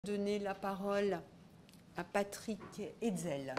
donner la parole à Patrick Hetzel.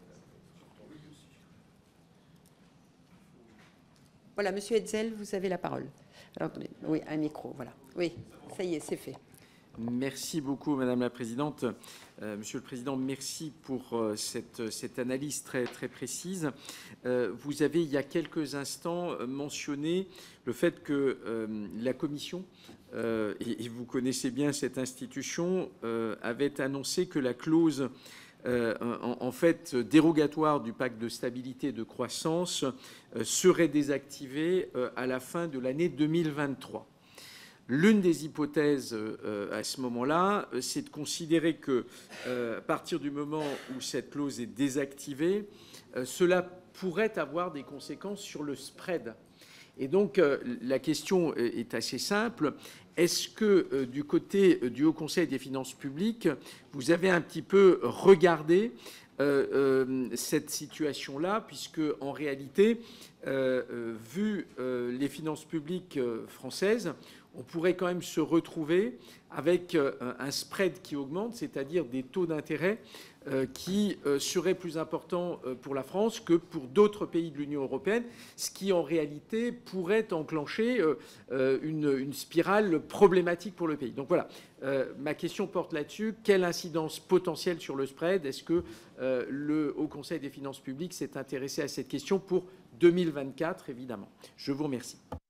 Voilà, Monsieur Hetzel, vous avez la parole. Alors, attendez, oui, un micro, voilà. Oui, ça y est, c'est fait. Merci beaucoup, Madame la Présidente. Monsieur le Président, merci pour cette analyse très précise. Vous avez, il y a quelques instants, mentionné le fait que la Commission, et vous connaissez bien cette institution, avait annoncé que la clause en fait dérogatoire du pacte de stabilité et de croissance serait désactivée à la fin de l'année 2023. L'une des hypothèses à ce moment-là, c'est de considérer que, à partir du moment où cette clause est désactivée, cela pourrait avoir des conséquences sur le spread. Et donc, la question est assez simple. Est-ce que, du côté du Haut Conseil des finances publiques, vous avez un petit peu regardé cette situation-là, puisque, en réalité, vu les finances publiques françaises, on pourrait quand même se retrouver avec un spread qui augmente, c'est-à-dire des taux d'intérêt qui seraient plus importants pour la France que pour d'autres pays de l'Union européenne, ce qui en réalité pourrait enclencher une spirale problématique pour le pays. Donc voilà, ma question porte là-dessus. Quelle incidence potentielle sur le spread? Est-ce que le Haut Conseil des finances publiques s'est intéressé à cette question pour 2024, évidemment? Je vous remercie.